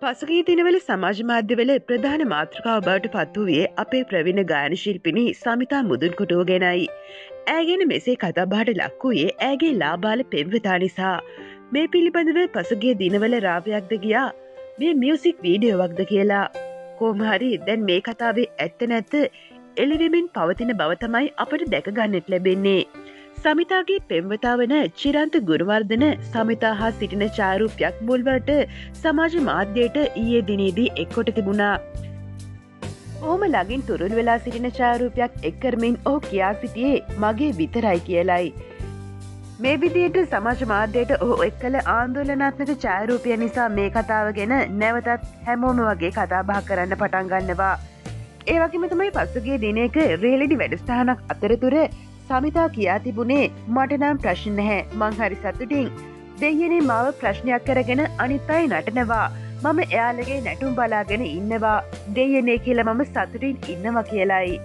පසුගිය දිනවල සමාජ මාධ්‍යවල ප්‍රධාන මාතෘකාව බවට පත් වූයේ අපේ ප්‍රවීණ ගායන ශිල්පිනී සමිතා මුදුන්කොටුව ගැනයි. ඇයගෙන මෙසේ කතාබහට ලක් වූයේ ඇගේ ලාබාල පෙම්වතා නිසා. මේ පිළිබඳව පසුගිය දිනවල රාවයක්ද ගියා මේ මියුසික් වීඩියෝවක්ද කියලා. කොහොමහරි දැන් මේ කතාවේ ඇත්ත නැත්ත එළිවෙමින් පවතින බව තමයි අපට දැක ගන්නට ලැබෙන්නේ. සමිතාගේ පෙම්වතා වන චිරන්ත ගුණවර්ධන සමිතා හා සිටින ඡායාරූපයක් මුල්වලට සමාජ මාධ්‍යයට ඊයේ දිනේදී එක්කොට තිබුණා. ඔහුම ළඟින් තුරුල් වෙලා සිටින ඡායාරූපයක් එක් කරමින් ඔහු කියා සිටියේ මගේ විතරයි කියලයි. මේ විදියට සමාජ මාධ්‍යයට ඔහු එක් කළ ආන්දෝලනාත්මක ඡායාරූපය නිසා මේ කතාව ගැන නැවතත් හැමෝම වගේ කතා බහ කරන්න පටන් ගන්නවා. ඒ වගේම තමයි පසුගිය දිනයක රියැලිටි වැඩසටහනක් අතරතුර සමිතා කියා තිබුණේ මට නම් ප්‍රශ්න නැහැ මං හරි සතුටින් දෙයියනේ මාව ප්‍රශ්නයක් කරගෙන අනිත් අය නටනවා මම එයාලගේ නැටුම් බලාගෙන ඉන්නවා දෙයියනේ කියලා මම සතුටින් ඉන්නවා කියලායි.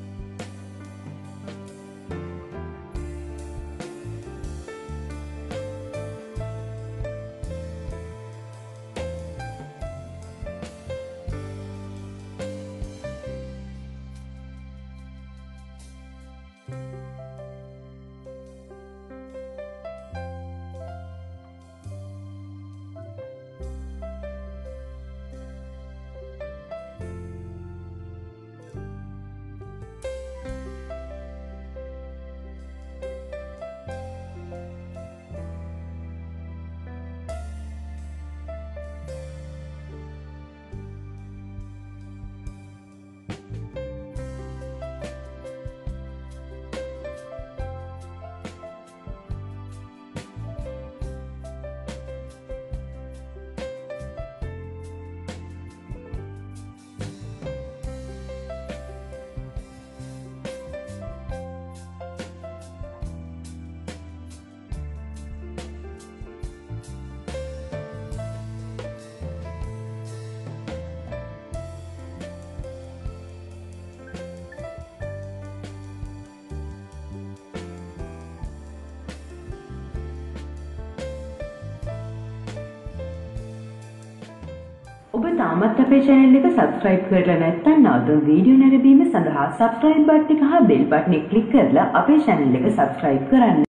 ඔබ තාමත් අපේ channel එක subscribe කරලා නැත්නම් නවතුම් වීඩියෝ නැරඹීම සඳහා subscribe බටන් එක හා bell බටන් එක click කරලා අපේ channel එක subscribe කරන්න.